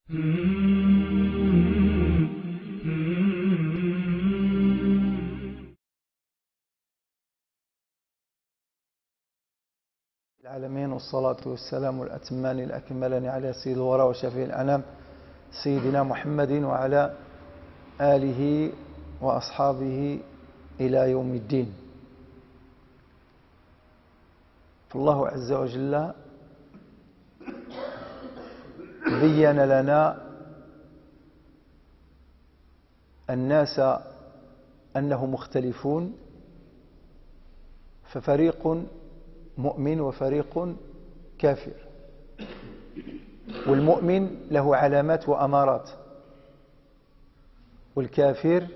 العالمين، والصلاة والسلام الأتمان الأكملان على سيد الورى وشفيع الأنام سيدنا محمد وعلى آله وأصحابه إلى يوم الدين. فالله عز وجل بين لنا الناس أنهم مختلفون، ففريق مؤمن وفريق كافر، والمؤمن له علامات وأمارات، والكافر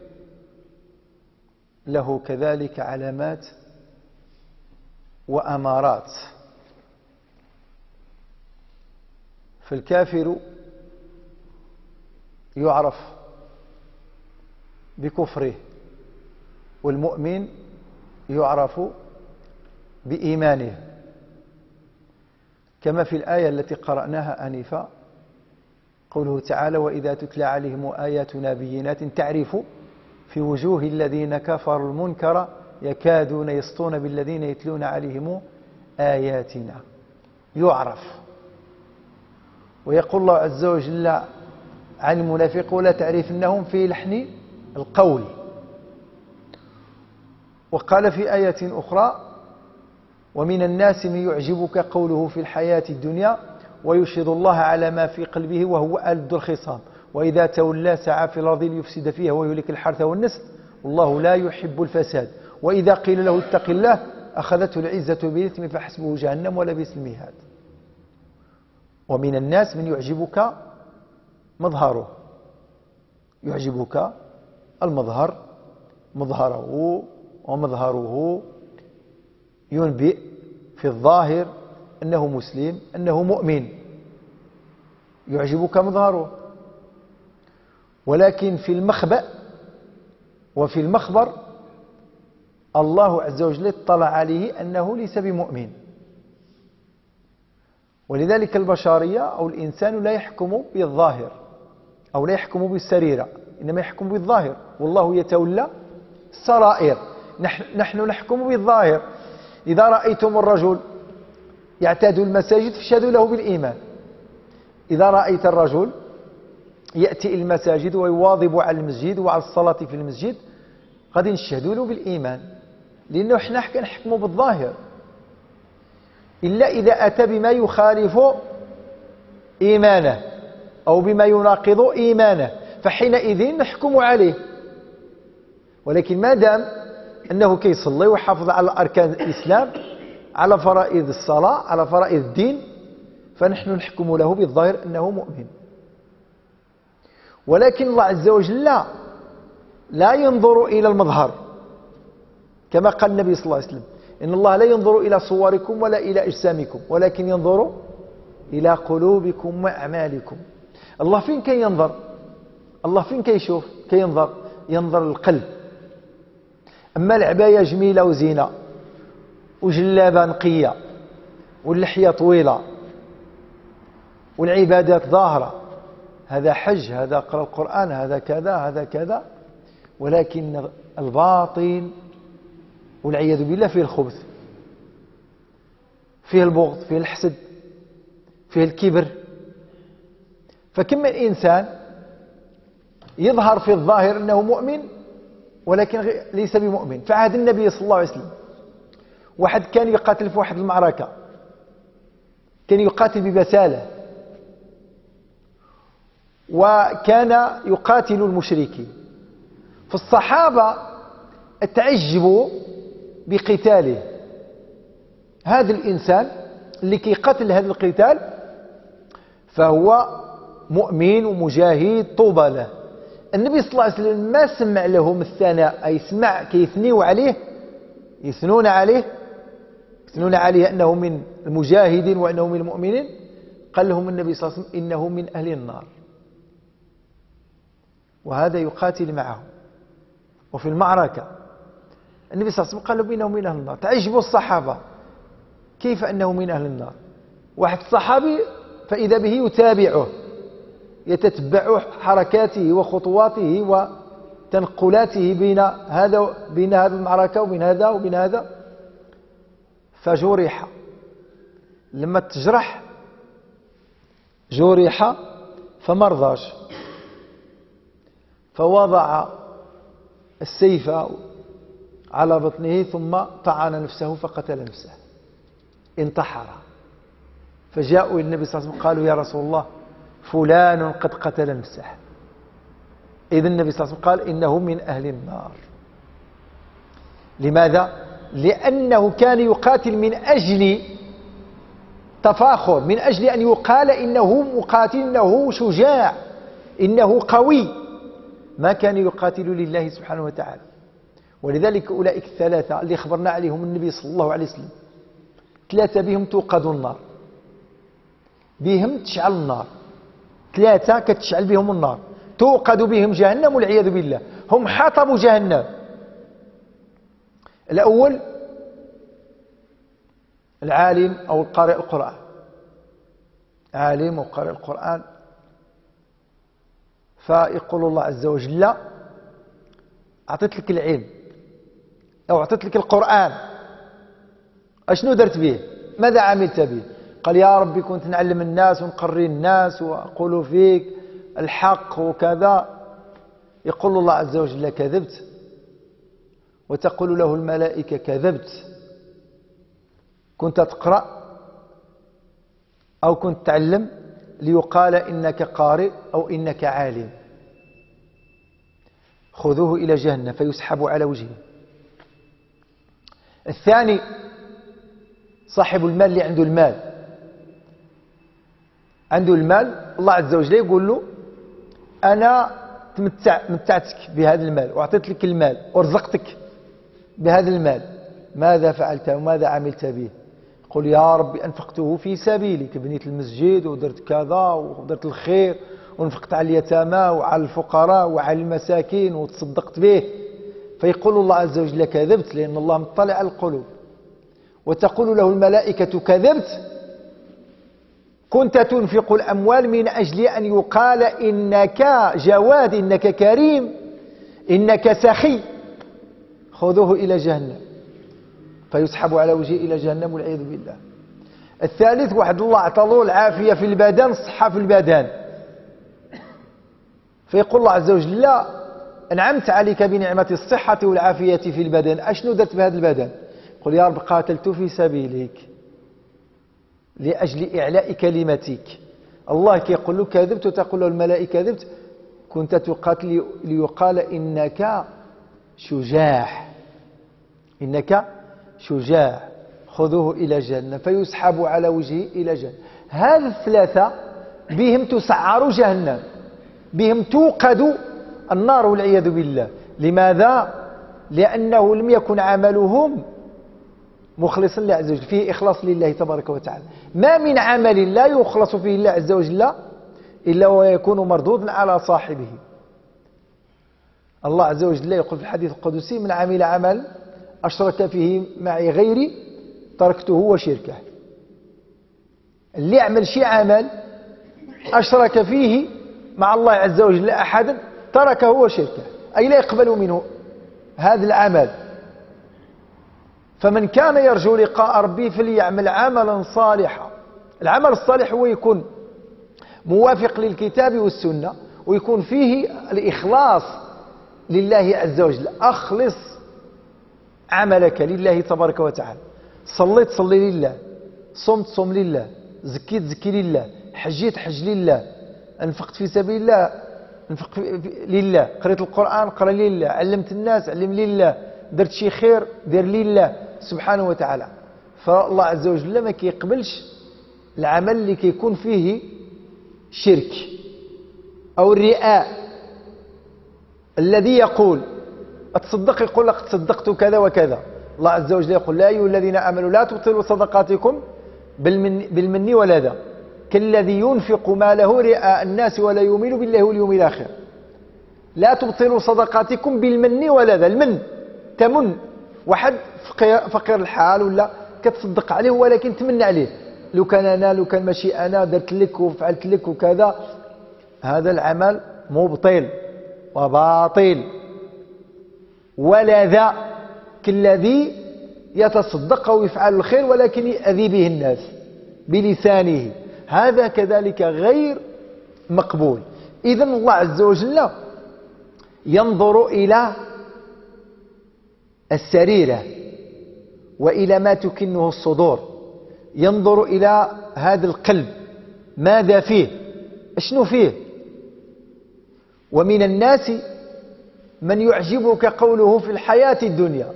له كذلك علامات وأمارات. فالكافر يعرف بكفره، والمؤمن يعرف بإيمانه، كما في الآية التي قرأناها آنفا، قوله تعالى: وإذا تتلى عليهم آياتنا بينات تعرف في وجوه الذين كفروا المنكر يكادون يسطون بالذين يتلون عليهم آياتنا. يعرف. ويقول الله عز وجل عن المنافق: ولا تعرفنهم في لحن القول. وقال في آية أخرى: ومن الناس من يعجبك قوله في الحياة الدنيا ويشهد الله على ما في قلبه وهو ألد الخصام وإذا تولى سعى في الأرض ليفسد فيها ويهلك الحرث والنسل والله لا يحب الفساد وإذا قيل له اتق الله أخذته العزة بالإثم فحسبه جهنم ولبئس المهاد. ومن الناس من يعجبك مظهره، يعجبك المظهر، مظهره ومظهره ينبئ في الظاهر أنه مسلم، أنه مؤمن، يعجبك مظهره، ولكن في المخبأ وفي المخبر الله عز وجل اطلع عليه أنه ليس بمؤمن. ولذلك البشرية أو الإنسان لا يحكم بالظاهر أو لا يحكم بالسريرة، إنما يحكم بالظاهر، والله يتولى السرائر. نحن نحكم بالظاهر. إذا رأيتم الرجل يعتاد المساجد فاشهدوا له بالإيمان. إذا رأيت الرجل يأتي المساجد ويواظب على المسجد وعلى الصلاة في المسجد غادي نشهدوا له بالإيمان، لأنه احنا كنحكموا بالظاهر، إلا إذا أتى بما يخالف إيمانه أو بما يناقض إيمانه فحينئذ نحكم عليه. ولكن ما دام أنه كيصلي ويحافظ على أركان الإسلام، على فرائض الصلاة، على فرائض الدين، فنحن نحكم له بالظاهر أنه مؤمن. ولكن الله عز وجل لا ينظر إلى المظهر، كما قال النبي صلى الله عليه وسلم: إن الله لا ينظر إلى صوركم ولا إلى أجسامكم ولكن ينظر إلى قلوبكم وأعمالكم. الله فين كي ينظر؟ الله فين كيشوف؟ ينظر للقلب. أما العباية جميلة وزينة وجلابة نقية واللحية طويلة والعبادات ظاهرة، هذا حج، هذا قراءة القرآن، هذا كذا، هذا كذا، ولكن الباطن والعياذ بالله فيه الخبث، فيه البغض، فيه الحسد، فيه الكبر. فكم من إنسان يظهر في الظاهر أنه مؤمن ولكن ليس بمؤمن. في عهد النبي صلى الله عليه وسلم واحد كان يقاتل في واحد المعركة، كان يقاتل ببسالة، وكان يقاتل المشركين. فالصحابة تعجبوا بقتاله. هذا الإنسان اللي كيقاتل هذا القتال فهو مؤمن ومجاهد طوبى له. النبي صلى الله عليه وسلم ما سمع لهم الثناء، أي سمع كيثنوا عليه، يثنون عليه أنه من المجاهدين وأنه من المؤمنين. قال لهم النبي صلى الله عليه وسلم: إنه من أهل النار. وهذا يقاتل معه وفي المعركة النبي صلى الله عليه وسلم قال لهم إنه من أهل النار. تعجبوا الصحابة، كيف أنه من أهل النار؟ واحد الصحابي فإذا به يتابعه يتتبع حركاته وخطواته وتنقلاته بين هذا المعركة وبين هذا وبين هذا. فجرح، لما تجرح جرح فمرضاش، فوضع السيف على بطنه ثم طعن نفسه فقتل نفسه، انتحر. فجاءوا إلى النبي صلى الله عليه وسلم قالوا: يا رسول الله، فلان قد قتل نفسه. إذن النبي صلى الله عليه وسلم قال: إنه من أهل النار. لماذا؟ لأنه كان يقاتل من أجل تفاخر، من أجل أن يقال إنه مقاتل، إنه شجاع، إنه قوي. ما كان يقاتل لله سبحانه وتعالى. ولذلك أولئك الثلاثة اللي خبرنا عليهم النبي صلى الله عليه وسلم، ثلاثة بهم توقد النار، بهم تشعل النار، ثلاثة كتشعل بهم النار، توقد بهم جهنم والعياذ بالله. هم حطبوا جهنم. الأول العالم أو القارئ القرآن، عالم أو قارئ القرآن، فيقول الله عز وجل: لا، أعطيت لك العلم أو أعطيت لك القرآن، أشنو درت به؟ ماذا عملت به؟ قال: يا ربي كنت نعلم الناس ونقري الناس وأقول فيك الحق وكذا. يقول الله عز وجل: كذبت. وتقول له الملائكة: كذبت. كنت تقرأ أو كنت تعلم ليقال إنك قارئ أو إنك عالم. خذوه إلى جهنم فيسحب على وجهه. الثاني صاحب المال اللي عنده المال، عنده المال، الله عز وجل يقول له: أنا متعتك بهذا المال وأعطيت لك المال ورزقتك بهذا المال، ماذا فعلت وماذا عملت به؟ قل: يا ربي أنفقته في سبيلك، بنيت المسجد ودرت كذا ودرت الخير ونفقت على اليتامى وعلى الفقراء وعلى المساكين وتصدقت به. فيقول الله عز وجل: كذبت، لأن الله مطلع على القلوب. وتقول له الملائكة: كذبت، كنت تنفق الأموال من أجل أن يقال إنك جواد، إنك كريم، إنك سخي. خذوه إلى جهنم فيسحب على وجهه إلى جهنم والعياذ بالله. الثالث واحد الله أعطاه العافية في البدن، الصحة في البدن، فيقول الله عز وجل: لا، أنعمت عليك بنعمة الصحة والعافية في البدن، أشنو درت بهذا البدن؟ قل: يا رب قاتلت في سبيلك لأجل إعلاء كلمتك. الله كيقول له كذبت، وتقول له الملائكة كذبت، كنت تقاتل ليقال إنك شجاع، إنك شجاع. خذوه إلى جهنم فيسحب على وجهه إلى جهنم. هذا الثلاثة بهم تسعر جهنم، بهم توقد النار والعياذ بالله. لماذا؟ لأنه لم يكن عملهم مخلصا لله عز وجل، فيه إخلاص لله تبارك وتعالى. ما من عمل لا يخلص فيه الله عز وجل إلا ويكون مردودا على صاحبه. الله عز وجل يقول في الحديث القدسي: من عمل عمل أشرك فيه معي غيري تركته وشركه. اللي يعمل شيء عمل أشرك فيه مع الله عز وجل أحدا تركه وشركه، أي لا يقبل منه هذا العمل. فمن كان يرجو لقاء ربه فليعمل عملا صالحا. العمل الصالح هو يكون موافق للكتاب والسنة، ويكون فيه الإخلاص لله عز وجل. أخلص عملك لله تبارك وتعالى. صليت صلي لله، صمت صم لله، زكيت زكي لله، حجيت حج لله، انفقت في سبيل الله انفق لله، قريت القرآن قرأ لله، علمت الناس علم لله، درت شي خير دير لله سبحانه وتعالى. فالله عز وجل ما كيقبلش العمل اللي كيكون فيه شرك أو الرياء. الذي يقول اتصدق يقول لك تصدقت كذا وكذا، الله عز وجل يقول: لا أيها الذين آمنوا لا تبطلوا صدقاتكم بالمن والأذى كالذي ينفق ماله رئاء الناس ولا يؤمن بالله واليوم الآخر. لا تبطلوا صدقاتكم بالمن والأذى. المن تمن واحد فقير الحال ولا كتصدق عليه ولكن تمن عليه، لو كان أنا لو كان ماشي أنا درت لك وفعلت لك وكذا، هذا العمل مبطل وباطل، ولا ذا كالذي يتصدق أو يفعل الخير ولكن يأذي به الناس بلسانه، هذا كذلك غير مقبول. إذن الله عز وجل ينظر إلى السريرة وإلى ما تكنه الصدور، ينظر إلى هذا القلب ماذا فيه، أشنو فيه. ومن الناس من يعجبك قوله في الحياة الدنيا،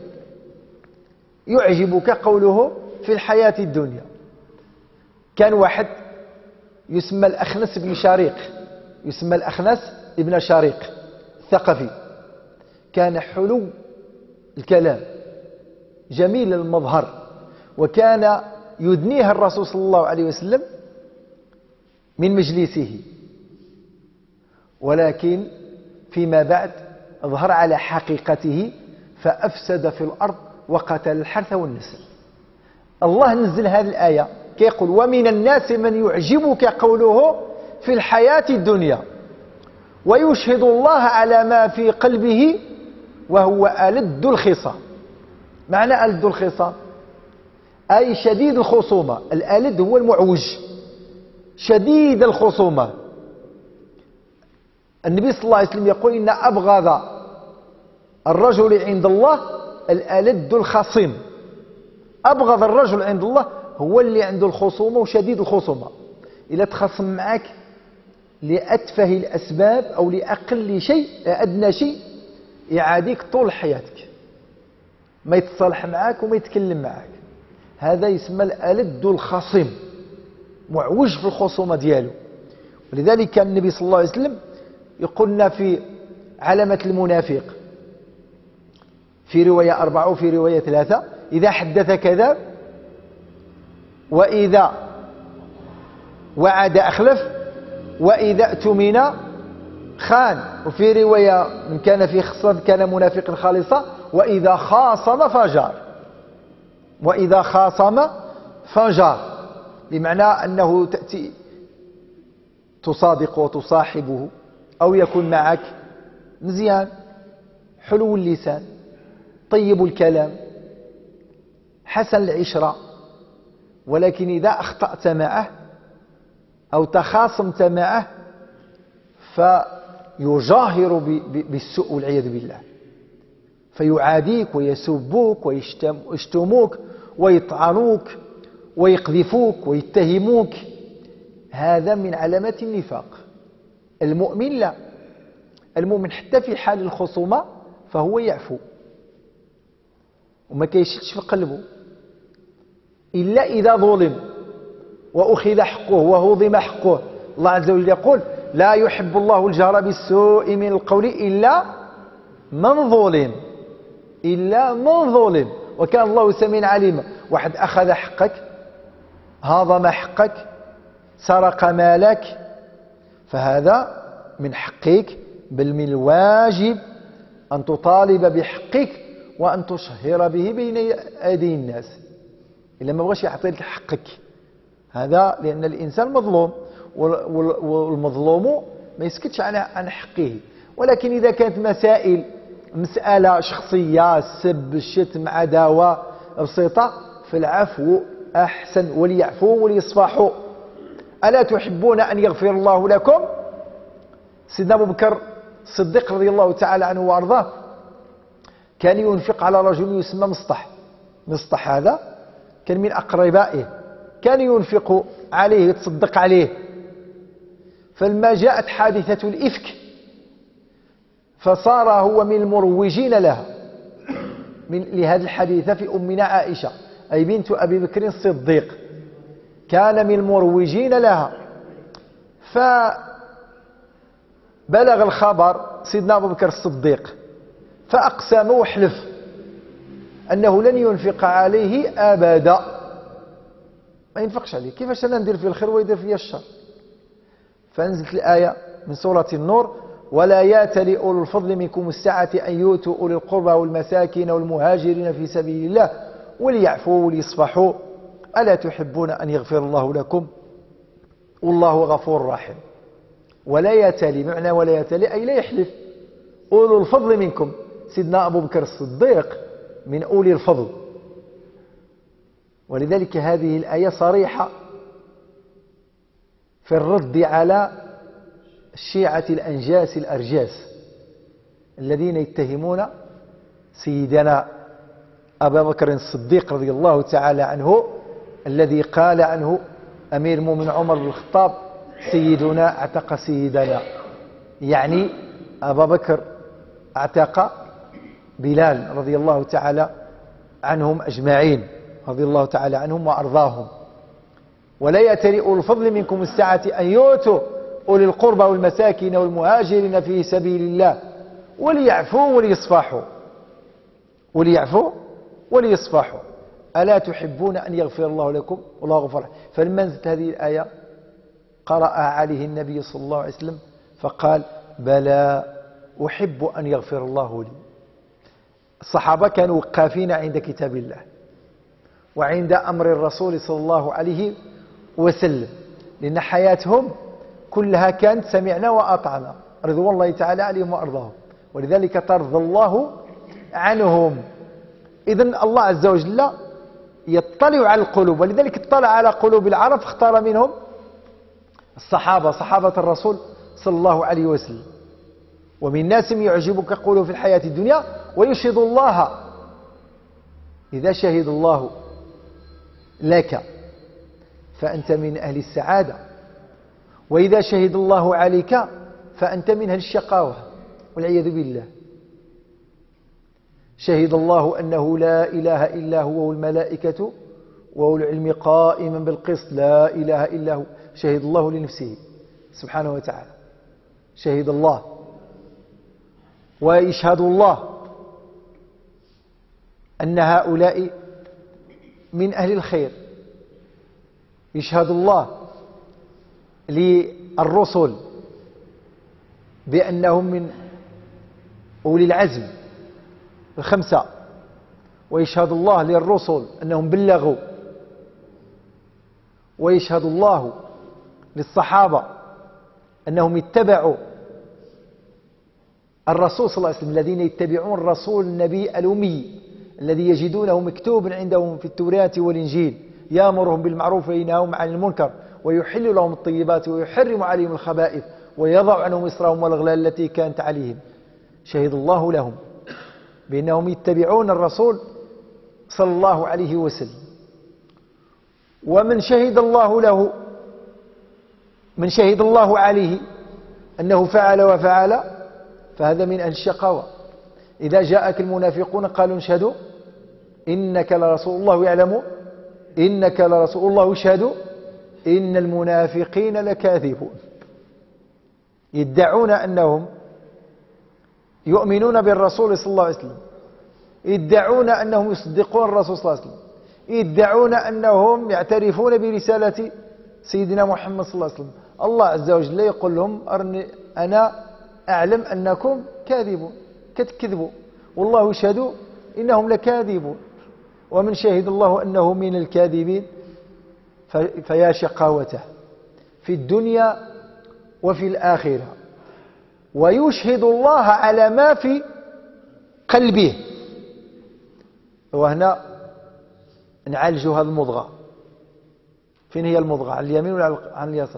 يعجبك قوله في الحياة الدنيا. كان واحد يسمى الأخنس بن شاريق، يسمى الأخنس ابن شاريق الثقفي، كان حلو الكلام جميل المظهر، وكان يدنيه الرسول صلى الله عليه وسلم من مجلسه، ولكن فيما بعد ظهر على حقيقته فأفسد في الأرض وقتل الحرث والنسل. الله نزل هذه الآية كيقول ومن الناس من يعجبك قوله في الحياة الدنيا ويشهد الله على ما في قلبه وهو ألد الخصام. معنى ألد الخصام أي شديد الخصومة، الألد هو المعوج، شديد الخصومة. النبي صلى الله عليه وسلم يقول إن أبغض الرجل عند الله الألد الخصيم. أبغض الرجل عند الله هو اللي عنده الخصومة وشديد الخصومة. إذا تخصم معك لأتفه الأسباب أو لأقل شيء أدنى شيء يعاديك طول حياتك، ما يتصالح معك وما يتكلم معك، هذا يسمى الألد الخصيم، معوج في الخصومة دياله. ولذلك كان النبي صلى الله عليه وسلم يقولنا في علامة المنافق في رواية 4 وفي رواية 3: إذا حدث كذب، وإذا وعد أخلف، وإذا اؤتمن خان، وفي رواية من كان في خصام كان منافقا خالصا، وإذا خاصم فجار. وإذا خاصم فجار بمعنى أنه تأتي تصادق وتصاحبه أو يكون معك مزيان، حلو اللسان، طيب الكلام، حسن العشرة، ولكن إذا أخطأت معه أو تخاصمت معه فيجاهر بالسوء والعياذ بالله، فيعاديك ويسبوك ويشتموك ويطعنوك ويقذفوك ويتهموك. هذا من علامات النفاق. المؤمن لا، المؤمن حتى في حال الخصومة فهو يعفو وما كيشلش في قلبه، إلا إذا ظلم وأخذ حقه وهضم حقه. الله عز وجل يقول لا يحب الله الجهر بالسوء من القول إلا من ظلم، إلا من ظلم، وكان الله سميعا عليما. واحد أخذ حقك، هضم حقك، سرق مالك، فهذا من حقك، بل من الواجب أن تطالب بحقك وأن تشهر به بين أيدي الناس. إلا ما بغاش يعطيك حقك هذا، لأن الإنسان مظلوم، والمظلوم ما يسكتش عن حقه. ولكن إذا كانت مسألة شخصية، السب، الشتم، عداوة بسيطة، فالعفو أحسن، وليعفوا وليصفحوا. ألا تحبون أن يغفر الله لكم؟ سيدنا أبو بكر الصديق رضي الله تعالى عنه وأرضاه كان ينفق على رجل يسمى مصطح. مصطح هذا كان من أقربائه، كان ينفق عليه، يتصدق عليه. فلما جاءت حادثة الإفك فصار هو من المروجين لها، لهذه الحادثة في أمنا عائشة أي بنت أبي بكر الصديق، كان من المروجين لها. فبلغ الخبر سيدنا أبو بكر الصديق فأقسم وحلف أنه لن ينفق عليه أبدا، ما ينفقش عليه، كيفاش أنا ندير فيه الخير ويدير فيه الشر؟ فنزلت الآية من سورة النور: ولا يأتل أولو الفضل منكم السعة أن يؤتوا أولي القربى والمساكين والمهاجرين في سبيل الله وليعفوا وليصفحوا ألا تحبون أن يغفر الله لكم والله غفور رحيم. ولا يتلي، معنى ولا يتلي أي لا يحلف. أولو الفضل منكم، سيدنا أبو بكر الصديق من أولي الفضل. ولذلك هذه الآية صريحة في الرد على الشيعة الأنجاس الأرجاس الذين يتهمون سيدنا أبا بكر الصديق رضي الله تعالى عنه، الذي قال عنه أمير المؤمنين عمر بن الخطاب: سيدنا اعتق سيدنا، يعني أبا بكر اعتق بلال رضي الله تعالى عنهم أجمعين، رضي الله تعالى عنهم وأرضاهم. ولا يأتل أولو الفضل منكم السعة أن يؤتوا أولي القربى والمساكين والمهاجرين في سبيل الله وليعفوا وليصفحوا. وليعفوا وليصفحوا. ألا تحبون أن يغفر الله لكم والله غفور رحيم. فلما نزلت هذه الآية قرأها عليه النبي صلى الله عليه وسلم فقال: بلى أحب أن يغفر الله لي. الصحابة كانوا وقافين عند كتاب الله وعند أمر الرسول صلى الله عليه وسلم، لأن حياتهم كلها كانت سمعنا وأطعنا رضوان الله تعالى عليهم وأرضاهم، ولذلك ترضى الله عنهم. إذن الله عز وجل يطلع على القلوب، ولذلك اطلع على قلوب العرب فاختار منهم الصحابة، صحابة الرسول صلى الله عليه وسلم. ومن الناس من يعجبك قوله في الحياة الدنيا ويشهد الله. إذا شهد الله لك فأنت من أهل السعادة، وإذا شهد الله عليك فأنت من أهل الشقاوة والعياذ بالله. شهد الله أنه لا إله إلا هو والملائكة وأولو العلم قائما بالقسط، لا إله إلا هو. شهد الله لنفسه سبحانه وتعالى، شهد الله. ويشهد الله أن هؤلاء من أهل الخير. يشهد الله للرسل بأنهم من أولي العزم الخمسة، ويشهد الله للرسل أنهم بلغوا، ويشهد الله للصحابة أنهم اتبعوا الرسول صلى الله عليه وسلم، الذين يتبعون الرسول النبي الأمي الذي يجدونه مكتوبا عندهم في التوراة والإنجيل، يأمرهم بالمعروف وينهاهم عن المنكر ويحل لهم الطيبات ويحرم عليهم الخبائث ويضع عنهم إصرهم والأغلال التي كانت عليهم. شهد الله لهم بأنهم يتبعون الرسول صلى الله عليه وسلم. ومن شهد الله له، من شهد الله عليه أنه فعل وفعل، فهذا من أهل الشقاوة. إذا جاءك المنافقون قالوا: نشهد إنك لرسول الله، يعلم إنك لرسول الله، يشهد إن المنافقين لكاذبون. يدعون أنهم يؤمنون بالرسول صلى الله عليه وسلم، يدعون أنهم يصدقون الرسول صلى الله عليه وسلم، يدعون أنهم يعترفون برسالة سيدنا محمد صلى الله عليه وسلم. الله عز وجل يقول لهم: أنا أعلم أنكم كاذبون، كتكذبوا، والله يشهد إنهم لكاذبون. ومن شهد الله أنه من الكاذبين فيا شقاوته في الدنيا وفي الآخرة. ويشهد الله على ما في قلبه. وهنا نعالج هذا المضغة. فين هي المضغة؟ على اليمين ولا على اليسار؟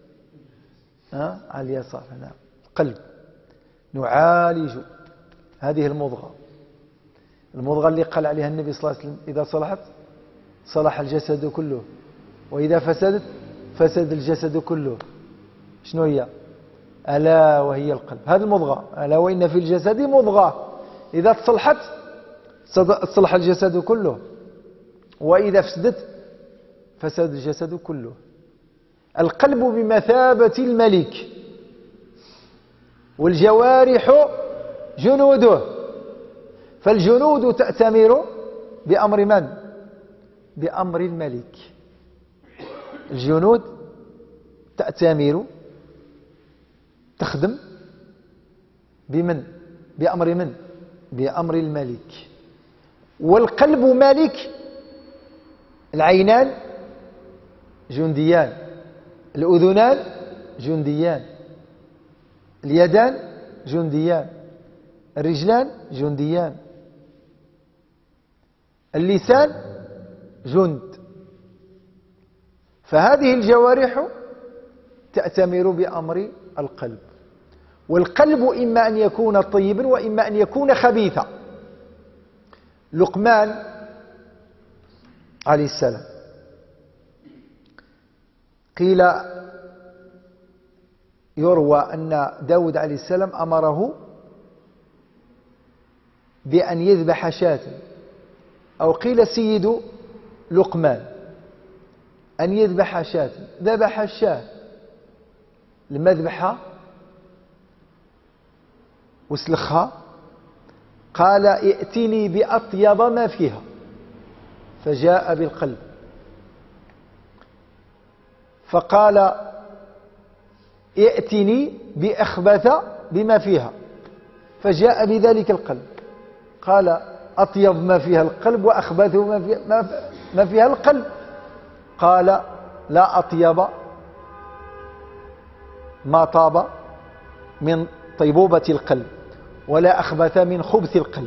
على اليسار. هنا القلب. نعالج هذه المضغة، المضغة اللي قال عليها النبي صلى الله عليه وسلم: إذا صلحت صلح الجسد كله، وإذا فسدت فسد الجسد كله. شنو هي؟ ألا وهي القلب. هذه المضغة. ألا وإن في الجسد مضغة إذا صلحت صلح الجسد كله، وإذا فسدت فسد الجسد كله. القلب بمثابة الملك، والجوارح جنوده. فالجنود تأتمر بأمر من؟ بأمر الملك. الجنود تأتمر، تخدم بمن؟ بأمر من؟ بأمر الملك. والقلب ملك. العينان جنديان، الأذنان جنديان، اليدان جنديان، الرجلان جنديان، اللسان جند. فهذه الجوارح تأتمر بأمر القلب، والقلب إما أن يكون طيبا وإما أن يكون خبيثا. لقمان عليه السلام قيل يروى أن داود عليه السلام أمره بأن يذبح شاة، أو قيل سيد لقمان أن يذبح شاة، ذبح الشاة لما ذبحها وسلخها قال ائتني بأطيب ما فيها، فجاء بالقلب فقال ائتني بأخبث بما فيها، فجاء بذلك القلب. قال أطيب ما فيها القلب وأخبث ما فيها القلب. قال لا أطيب ما طاب من طيبوبة القلب ولا أخبث من خبث القلب.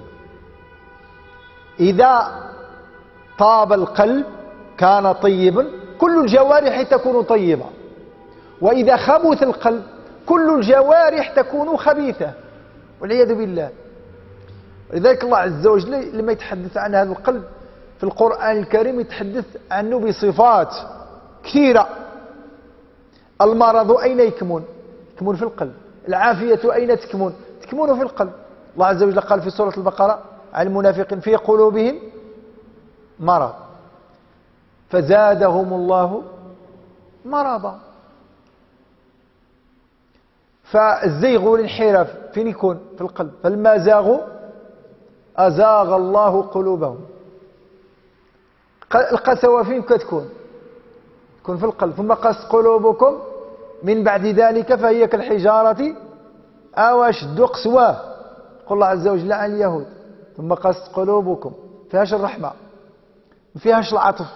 إذا طاب القلب كان طيبا كل الجوارح تكون طيبة، وإذا خبث القلب كل الجوارح تكون خبيثة والعياذ بالله. ولذلك الله عز وجل لما يتحدث عن هذا القلب في القرآن الكريم يتحدث عنه بصفات كثيرة. المرض أين يكمن؟ يكمن في القلب. العافية أين تكمن؟ تكمن في القلب. الله عز وجل قال في سورة البقرة عن المنافقين في قلوبهم مرض فزادهم الله مرضا. فالزيغ والانحراف فين يكون؟ في القلب. فلما زاغوا أزاغ الله قلوبهم. القسوة فين كتكون؟ تكون في القلب. ثم قست قلوبكم من بعد ذلك فهي كالحجارة أو أشد قسوة. قل الله عز وجل عن اليهود ثم قست قلوبكم، فيهاش الرحمة ما فيهاش العطف.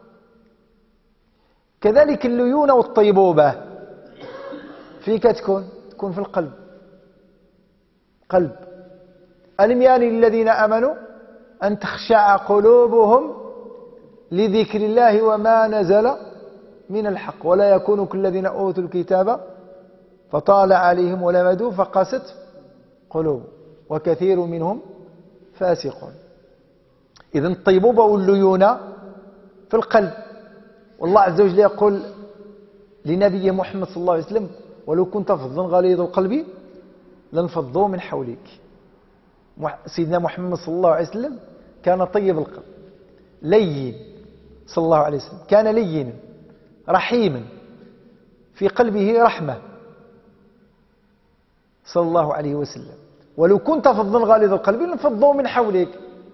كذلك الليونة والطيبوبة في كتكون؟ تكون في القلب. قلب. ألم يان للذين آمنوا أن تخشع قلوبهم لذكر الله وما نزل من الحق ولا يكونوا كالذين أوتوا الكتاب فطال عليهم ولمدوا فقست قلوب وكثير منهم فاسقون. إذن الطيبوبة والليونة في القلب. والله عز وجل يقول لنبي محمد صلى الله عليه وسلم ولو كنت فظا غليظ القلب لانفضوا من حولك. سيدنا محمد صلى الله عليه وسلم كان طيب القلب لين صلى الله عليه وسلم، كان لينا رحيما في قلبه رحمة صلى الله عليه وسلم. ولو كنت فظا غليظ القلب لانفضوا من حولك،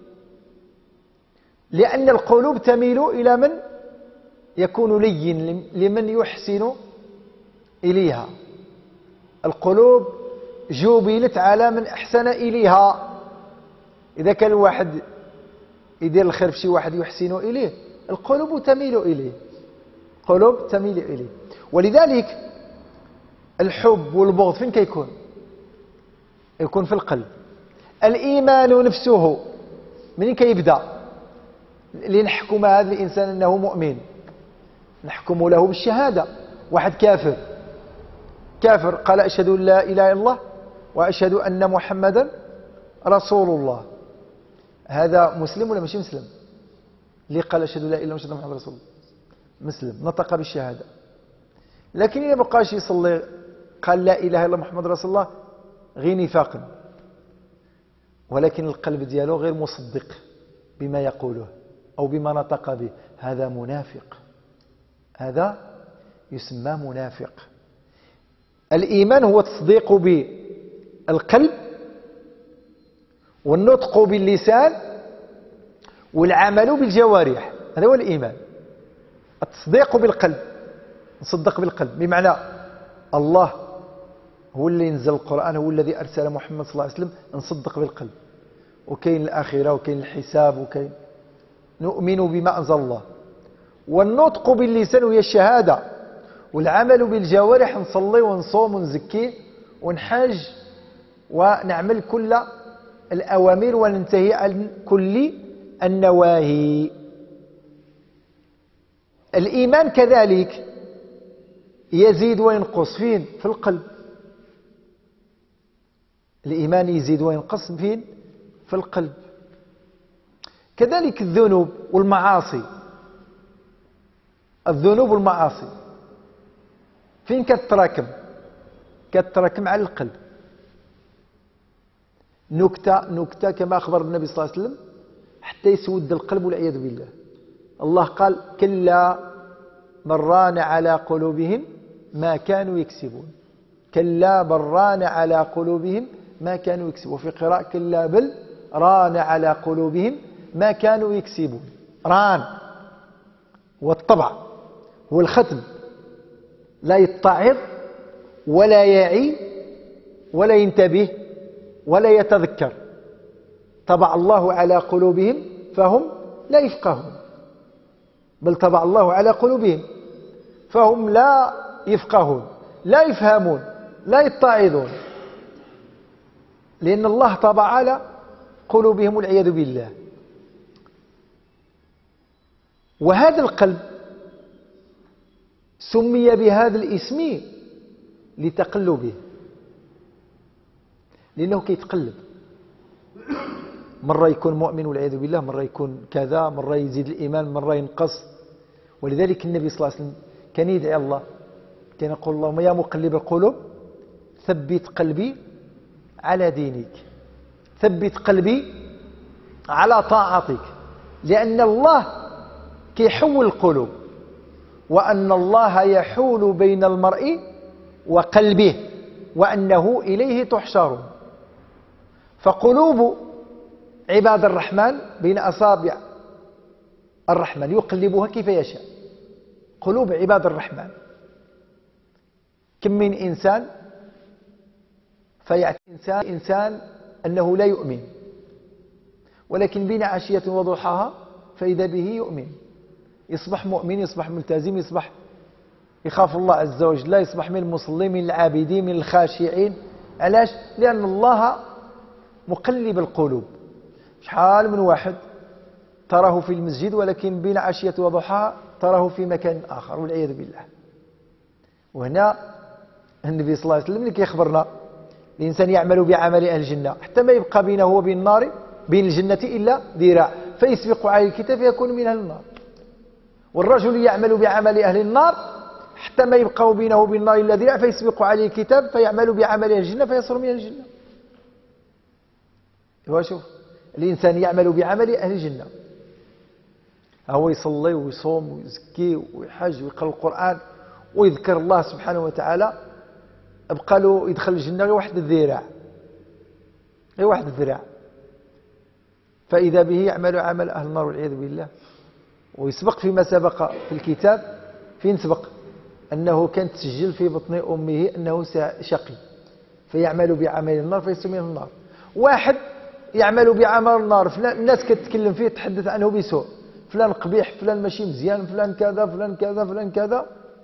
لأن القلوب تميل إلى من يكون لين، لمن يحسن إليها. القلوب جبلت على من أحسن إليها. إذا كان الواحد يدير الخير في شي واحد يحسن إليه القلوب تميل إليه، القلوب تميل إليه. ولذلك الحب والبغض فين كيكون؟ يكون في القلب. الإيمان نفسه منين كيبدأ؟ لنحكم هذا الإنسان أنه مؤمن نحكم له بالشهادة. واحد كافر قال أشهد أن لا إله إلا الله وأشهد أن محمدا رسول الله، هذا مسلم ولا ماشي مسلم؟ اللي قال أشهد أن لا إله إلا الله وأشهد أن محمدا رسول الله مسلم، نطق بالشهادة. لكن إذا بقاش يصلي قال لا إله إلا الله محمد رسول الله غير نفاقا، ولكن القلب دياله غير مصدق بما يقوله أو بما نطق به، هذا منافق، هذا يسمى منافق. الإيمان هو التصديق بالقلب والنطق باللسان والعمل بالجوارح، هذا هو الإيمان. التصديق بالقلب، نصدق بالقلب بمعنى الله هو اللي نزل القرآن، هو الذي أرسل محمد صلى الله عليه وسلم، نصدق بالقلب. وكاين الآخرة وكاين الحساب وكاين، نؤمن بما أنزل الله. والنطق باللسان هي الشهادة، والعمل بالجوارح نصلي ونصوم ونزكي ونحاج ونعمل كل الأوامر وننتهي عن كل النواهي. الإيمان كذلك يزيد وينقص فين؟ في القلب. الإيمان يزيد وينقص فين؟ في القلب. كذلك الذنوب والمعاصي. الذنوب والمعاصي فين كتراكم؟ كتراكم على القلب. نكتة كما أخبر النبي صلى الله عليه وسلم حتى يسود القلب والعياذ بالله. الله قال كلا من ران على قلوبهم ما كانوا يكسبون. كلا بل ران على قلوبهم ما كانوا يكسبون. وفي قراءة كلا بل ران على قلوبهم ما كانوا يكسبون. ران والطبع والختم، لا يتعظ ولا يعي ولا ينتبه ولا يتذكر. طبع الله على قلوبهم فهم لا يفقهون، بل طبع الله على قلوبهم فهم لا يفقهون، لا يفهمون، لا يتعظون، لأن الله طبع على قلوبهم والعياذ بالله. وهذا القلب سمي بهذا الاسم لتقلبه، لأنه كيتقلب، مرة يكون مؤمن والعياذ بالله، مرة يكون كذا، مرة يزيد الإيمان، مرة ينقص. ولذلك النبي صلى الله عليه وسلم كان يدعي الله، كان يقول اللهم يا مقلب القلوب ثبت قلبي على دينك، ثبت قلبي على طاعتك، لأن الله كيحول القلوب، وأن الله يحول بين المرء وقلبه، وأنه إليه تحشرون. فقلوب عباد الرحمن بين أصابع الرحمن يقلبها كيف يشاء. قلوب عباد الرحمن كم من إنسان فيأتي إنسان أنه لا يؤمن، ولكن بين عشية وضحاها فإذا به يؤمن، يصبح مؤمن، يصبح ملتزم، يصبح يخاف الله عز وجل، لا يصبح من المصلين، من العابدين، من الخاشعين. علاش؟ لأن الله مقلب القلوب. شحال من واحد تراه في المسجد ولكن بين عشية وضحاها تراه في مكان آخر والعياذ بالله. وهنا النبي صلى الله عليه وسلم كيخبرنا الإنسان يعمل بعمل أهل الجنة حتى ما يبقى بينه وبين النار بين الجنة إلا ذراع فيسبق عليه الكتاب فيكون من أهل النار. والرجل يعمل بعمل أهل النار حتى ما يبقى بينه وبين النار إلا ذراع فيسبق عليه الكتاب فيعمل بعمل أهل الجنة فيصير من أهل الجنة. شوف الإنسان يعمل بعمل أهل الجنة، هو يصلي ويصوم ويزكي ويحج ويقرأ القرآن ويذكر الله سبحانه وتعالى، أبقى له يدخل الجنة غير واحد الذراع، غير واحد الذراع، فإذا به يعمل عمل أهل النار والعياذ بالله. ويسبق فيما سبق في الكتاب، فين سبق أنه كان تسجل في بطن أمه أنه شقي فيعمل بعمل النار فيصير من النار. واحد يعمل بعمل النار، فلان الناس كتتكلم فيه تحدث عنه بسوء، فلان قبيح، فلان ماشي مزيان، فلان كذا، فلان كذا، فلان كذا.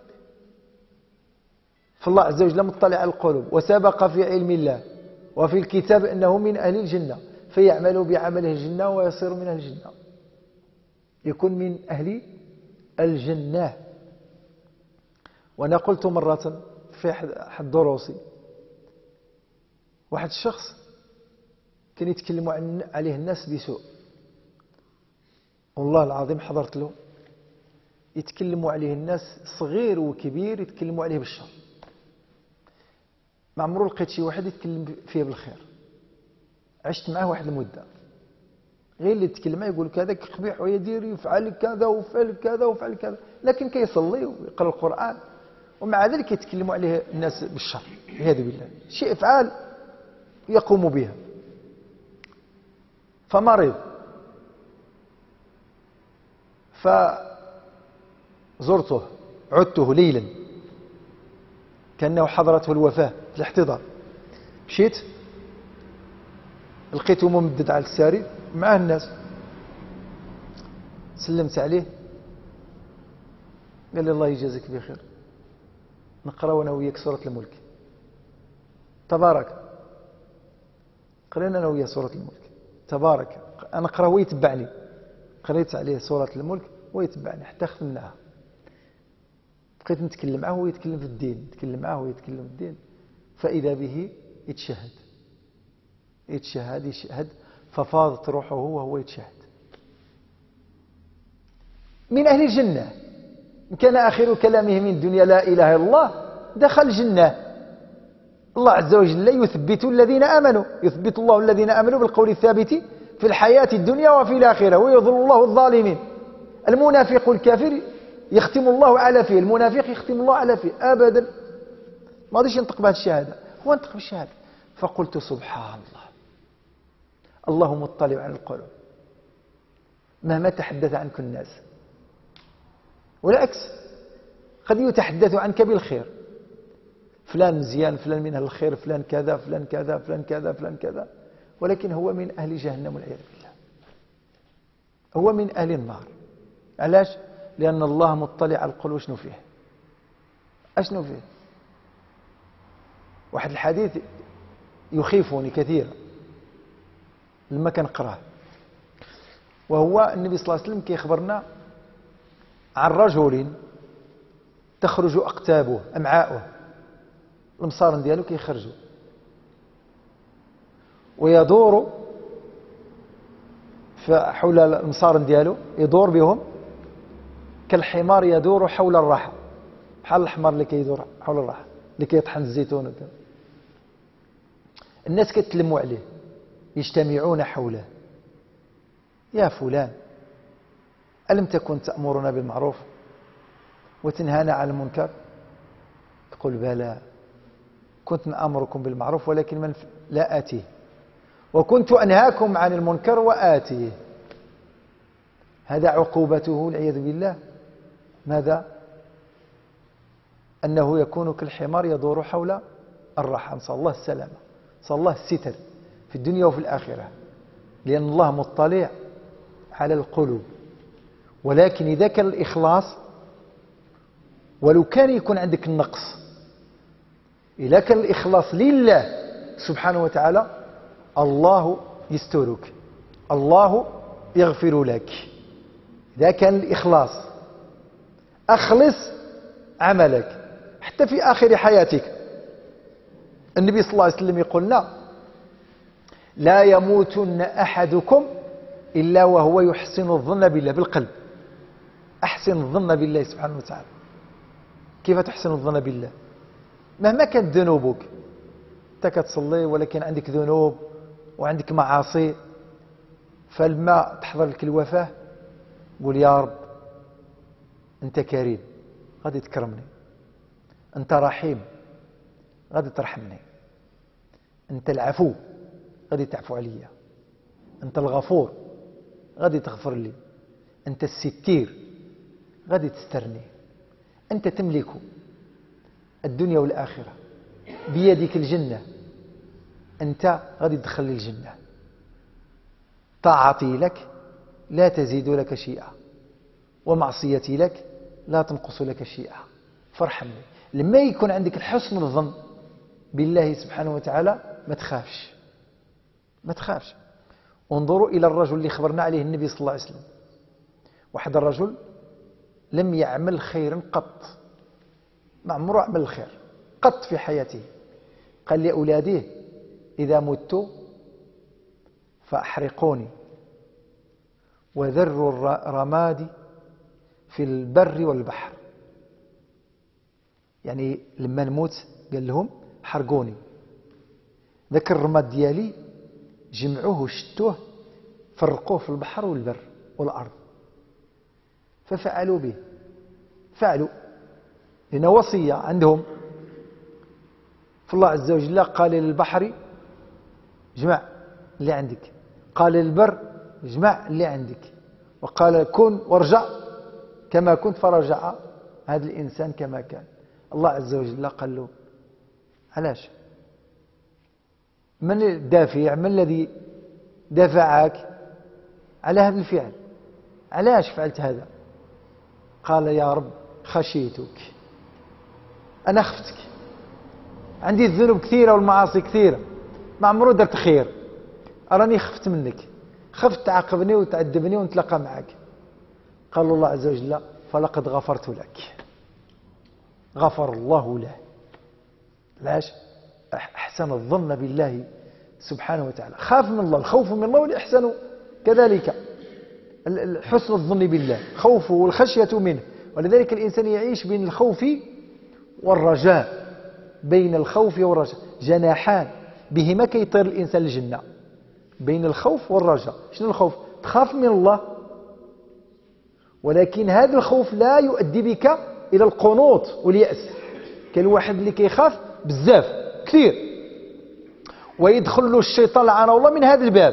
فالله عز وجل مطلع على القلوب، وسبق في علم الله وفي الكتاب أنه من أهل الجنة فيعمل بعمله الجنة ويصير من أهل الجنة، يكون من أهل الجنة. وأنا قلت مرة في أحد دروسي، واحد الشخص كان يتكلموا عليه الناس بسوء، والله العظيم حضرت له يتكلموا عليه الناس صغير وكبير يتكلموا عليه بالشر، ما عمرو لقيت شي واحد يتكلم فيه بالخير. عشت معه واحد المدة، غير اللي يتكلم معه يقول هذاك قبيح ويدير يفعل كذا وفعل كذا وفعل كذا، لكن كيصلي ويقرأ القرآن ومع ذلك يتكلموا عليه الناس بالشر والعياذ بالله، شيء افعال يقوم بها. فمرض، فزرته، عدته ليلا كأنه حضرته الوفاة في الاحتضار، مشيت لقيته ممدد على السرير مع الناس، سلمت عليه قال لي الله يجازيك بخير، نقرأ أنا وياك سورة الملك. تبارك. قرينا أنا ويا سورة الملك. تبارك، أنا قرأ هو يتبعني، قريت عليه سورة الملك ويتبعني حتى ختمناها. بقيت نتكلم معه وهو يتكلم في الدين، نتكلم معه وهو يتكلم في الدين، فإذا به يتشهد يشهد ففاضت روحه وهو يتشهد. من أهل الجنة، إن كان آخر كلامه من الدنيا لا إله إلا الله دخل الجنة. الله عز وجل يثبت الذين آمنوا، يثبت الله الذين آمنوا بالقول الثابت في الحياة الدنيا وفي الآخرة، ويضل الله الظالمين. المنافق الكافر يختم الله على فيه، المنافق يختم الله على فيه أبدا، ما رضيش ينطق بهذه الشهادة، هو ينطق بالشهادة. فقلت سبحان الله، الله مطلع على القلوب مهما تحدث عنك الناس، والعكس قد يتحدث عنك بالخير، فلان مزيان، فلان من أهل الخير، فلان كذا فلان كذا فلان كذا فلان كذا، ولكن هو من أهل جهنم والعياذ بالله، هو من أهل النار. علاش؟ لأن الله مطلع على القلوب. شنو فيه؟ أشنو فيه؟ واحد الحديث يخيفني كثيرا لما كنقراه، وهو النبي صلى الله عليه وسلم كيخبرنا عن رجل تخرج أقتابه، أمعاؤه، المصارن ديالو كيخرجوا، ويدور حول المصارن ديالو، يدور بهم كالحمار يدور حول الراحة، بحال الحمار اللي كيدور حول الراحة اللي كيطحن الزيتون وكذا. الناس كتلموا عليه، يجتمعون حوله: يا فلان، ألم تكن تأمرنا بالمعروف وتنهانا عن المنكر؟ تقول: بلى، كنت نأمركم بالمعروف ولكن لا آتيه، وكنت أنهاكم عن المنكر وآتيه. هذا عقوبته والعياذ بالله. ماذا؟ أنه يكون كالحمار يدور حول الراحة. نسأل الله السلامة، نسأل الله الستر في الدنيا وفي الآخرة، لأن الله مطلع على القلوب. ولكن إذا كان الإخلاص، ولو كان يكون عندك النقص، إذا كان الإخلاص لله سبحانه وتعالى، الله يسترك، الله يغفر لك. إذا كان الإخلاص، أخلص عملك حتى في آخر حياتك. النبي صلى الله عليه وسلم يقولنا: لا يموتن أحدكم إلا وهو يحسن الظن بالله، بالقلب. أحسن الظن بالله سبحانه وتعالى. كيف تحسن الظن بالله؟ مهما كانت ذنوبك، أنت كتصلي ولكن عندك ذنوب وعندك معاصي، فلما تحضر لك الوفاة قول: يا رب، أنت كريم غادي تكرمني، أنت رحيم غادي ترحمني، أنت العفو غادي تعفو عليا، أنت الغفور غادي تغفر لي، أنت الستير غادي تسترني، أنت تملك الدنيا والآخرة، بيدك الجنة، أنت غادي تدخل لي الجنة. طاعتي لك لا تزيد لك شيئا، ومعصيتي لك لا تنقص لك شيئا، فارحمني. لما يكون عندك الحسن الظن بالله سبحانه وتعالى ما تخافش، ما تخافش. انظروا إلى الرجل اللي خبرنا عليه النبي صلى الله عليه وسلم. واحد الرجل لم يعمل خيرا قط، ما عمره عمل الخير قط في حياته. قال لأولاده: إذا مت فأحرقوني وذروا الرماد في البر والبحر. يعني لما نموت قال لهم: حرقوني، ذاك الرماد ديالي جمعوه وشتوه، فرقوه في البحر والبر والأرض. ففعلوا به، فعلوا، لأن وصية عندهم. فالله عز وجل قال للبحر: اجمع اللي عندك، قال للبر: اجمع اللي عندك، وقال: كن وارجع كما كنت، فرجع هذا الإنسان كما كان. الله عز وجل قال له: علاش؟ من الدافع؟ من الذي دفعك على هذا الفعل؟ علاش فعلت هذا؟ قال: يا رب، خشيتك، أنا خفتك. عندي الذنوب كثيرة والمعاصي كثيرة، ما عمرو درت خير، أراني خفت منك، خفت تعاقبني وتعذبني ونتلاقى معك. قال الله عز وجل فلقد غفرت لك. غفر الله له. علاش؟ أحسن الظن بالله سبحانه وتعالى، خاف من الله. الخوف من الله والإحسان كذلك، حسن الظن بالله، خوفه والخشية منه. ولذلك الإنسان يعيش بين الخوف والرجاء، بين الخوف والرجاء جناحان بهما كيطير الإنسان الجنة، بين الخوف والرجاء. شنو الخوف؟ تخاف من الله، ولكن هذا الخوف لا يؤدي بك إلى القنوط واليأس. كان واحد اللي كيخاف بزاف كثير ويدخل له الشيطان لعنه الله من هذا الباب،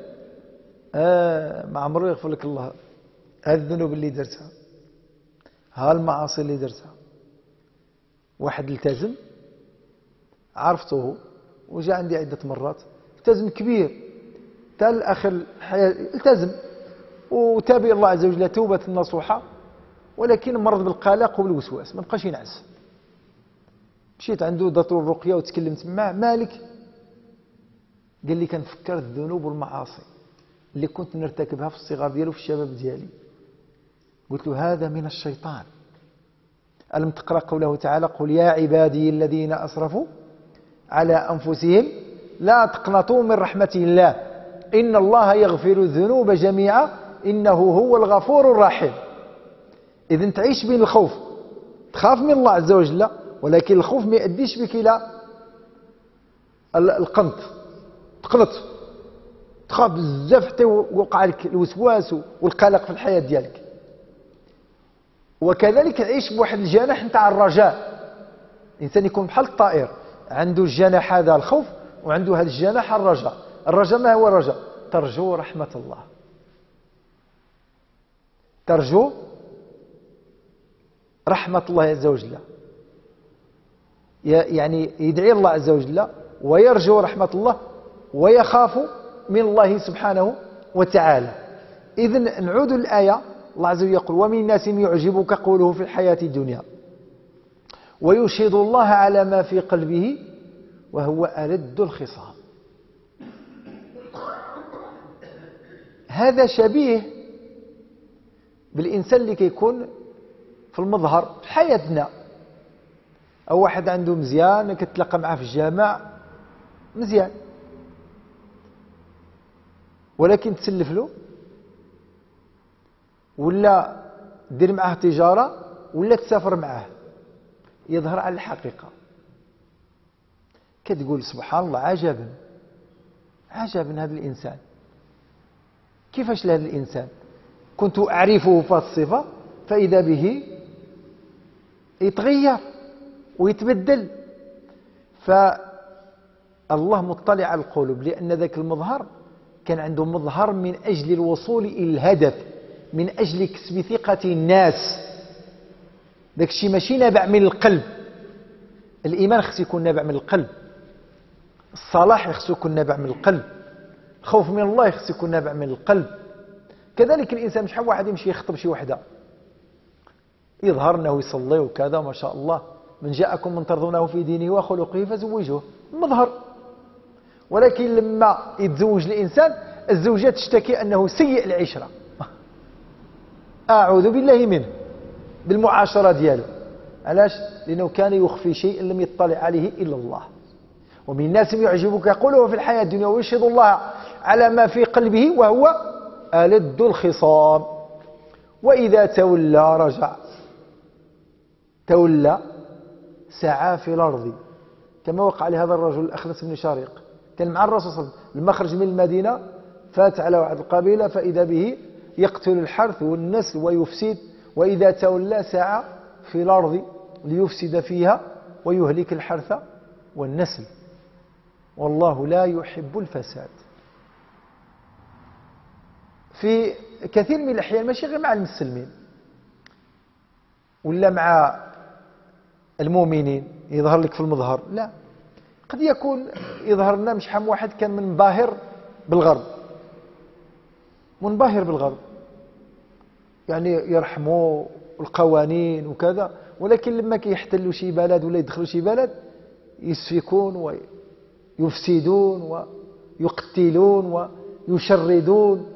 ما عمره يغفر لك الله هذه الذنوب اللي درتها، ها المعاصي اللي درتها. واحد التزم، عرفته وجاء عندي عدة مرات، التزم كبير تا الآخر الحياة، التزم وتاب إلى الله عز وجل توبة نصوحة، ولكن مرض بالقلق وبالوسواس، ما بقاش ينعس. مشيت عنده دكتور الرقية وتكلمت معه، مالك؟ قال لي كنفكر الذنوب والمعاصي اللي كنت نرتكبها في الصغر ديالي وفي الشباب ديالي. قلت له هذا من الشيطان. ألم تقرأ قوله تعالى قل يا عبادي الذين أسرفوا على أنفسهم لا تقنطوا من رحمة الله إن الله يغفر الذنوب جميعا إنه هو الغفور الرحيم. إذن تعيش بين الخوف، تخاف من الله عز وجل، ولكن الخوف ما يؤديش بك إلى القنط، تقنط، تخاف بزاف حتى يوقع لك الوسواس والقلق في الحياة ديالك. وكذلك عيش بواحد الجناح نتاع الرجاء. الإنسان يكون بحال الطائر، عنده الجناح هذا الخوف وعنده هذا الجناح الرجاء. الرجاء ما هو الرجاء؟ ترجو رحمة الله، ترجو رحمة الله عز وجل، يعني يدعي الله عز وجل ويرجو رحمة الله ويخاف من الله سبحانه وتعالى. إذن نعود الآية، الله عز وجل يقول ومن الناس من يعجبك قوله في الحياة الدنيا ويشهد الله على ما في قلبه وهو ألد الخصام. هذا شبيه بالإنسان اللي كيكون في المظهر في حياتنا، أو واحد عنده مزيان كتلاقى معه في الجامع مزيان، ولكن تسلف له ولا دير معه تجارة ولا تسافر معه، يظهر على الحقيقة. كتقول سبحان الله عجبا عجبا هذا الإنسان، كيفاش لهذا الإنسان كنت أعرفه في الصفة فإذا به يتغير ويتبدل. فالله مطلع على القلوب، لأن ذاك المظهر كان عنده مظهر من أجل الوصول إلى الهدف، من أجل كسب ثقة الناس. ذاك الشيء ماشي نابع من القلب. الإيمان خصو يكون نابع من القلب، الصلاح خصو يكون نابع من القلب، الخوف من الله خصو يكون نابع من القلب. كذلك الإنسان شحال واحد يمشي يخطب شي وحده يظهر أنه يصلي وكذا ما شاء الله، من جاءكم من ترضونه في دينه وخلقه فزوجوه، مظهر. ولكن لما يتزوج الإنسان الزوجة تشتكي أنه سيء العشرة، أعوذ بالله منه، بالمعاشرة دياله. علاش؟ لأنه كان يخفي شيء لم يطلع عليه إلا الله. ومن الناس يعجبك يقوله في الحياة الدنيا ويشهد الله على ما في قلبه وهو ألد الخصام وإذا تولى رجع. تولى سعى في الأرض كما وقع لهذا الرجل الأخنس بن شارق، كان مع الرسول صلى الله عليه وسلم، لما خرج من المدينة فات على واحد القبيلة فإذا به يقتل الحرث والنسل ويفسد، وإذا تولى سعى في الأرض ليفسد فيها ويهلك الحرث والنسل والله لا يحب الفساد. في كثير من الأحيان ماشي غير مع المسلمين ولا مع المؤمنين يظهر لك في المظهر، لا، قد يكون يظهر لنا مش حم واحد كان منباهر بالغرب، منباهر بالغرب، يعني يرحموا القوانين وكذا، ولكن لما كيحتلوا شي بلد ولا يدخلوا شي بلد ويسفكون ويفسدون ويقتلون ويشردون.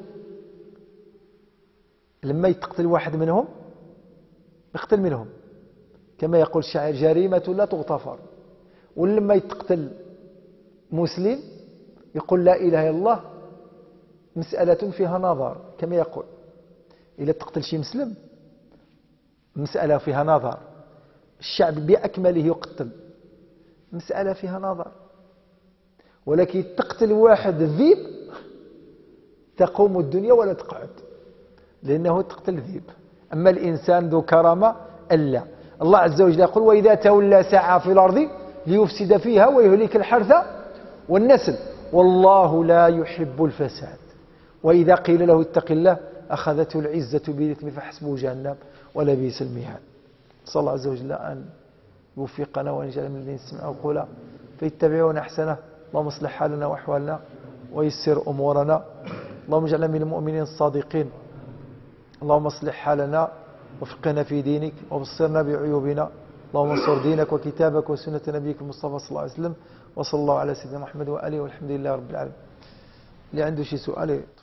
لما يتقتل واحد منهم يقتل منهم، كما يقول الشاعر جريمة لا تغتفر. ولما يتقتل مسلم يقول لا إله إلا الله مسألة فيها نظر، كما يقول إذا تقتل شي مسلم مسألة فيها نظر، الشعب بأكمله يقتل، مسألة فيها نظر. ولكن تقتل واحد ذيب تقوم الدنيا ولا تقعد، لأنه تقتل ذيب. أما الإنسان ذو كرامة ألا. الله عز وجل يقول وإذا تولى سعى في الأرض ليفسد فيها ويهلك الحرث والنسل والله لا يحب الفساد. وإذا قيل له اتق الله أخذته العزة بالإثم فحسبه جهنم ولبئس المهاد. صلى الله عز وجل أن يوفقنا وأن يجعل من الذين يستمعون القول فيتبعون أحسنه. اللهم اصلح حالنا وأحوالنا ويسر أمورنا. اللهم اجعلنا من المؤمنين الصادقين. اللهم اصلح حالنا وفقنا في دينك وبصرنا بعيوبنا. اللهم انصر دينك وكتابك وسنة نبيك المصطفى صلى الله عليه وسلم. وصلى الله على سيدنا محمد وآله والحمد لله رب العالمين. اللي عنده شي سؤال